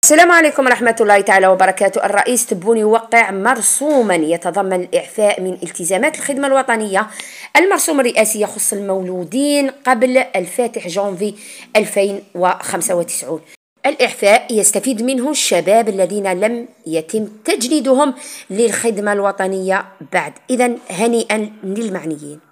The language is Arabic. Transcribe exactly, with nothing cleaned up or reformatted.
السلام عليكم ورحمة الله تعالى وبركاته. الرئيس تبون يوقع مرسوما يتضمن الإعفاء من التزامات الخدمة الوطنية. المرسوم الرئاسي يخص المولودين قبل الفاتح جانفي ألفين وخمسة وتسعين. الإعفاء يستفيد منه الشباب الذين لم يتم تجنيدهم للخدمة الوطنية بعد. إذن هنيئا للمعنيين.